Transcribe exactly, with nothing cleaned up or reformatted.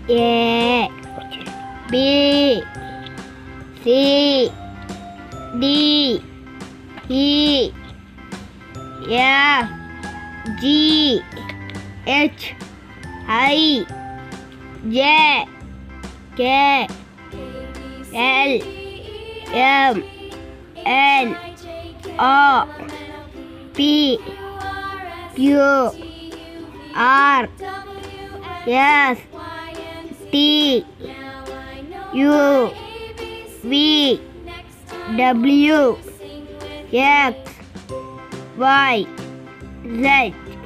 A B C D E F G H I J K L M N O P Q R S T U V W X Y Z.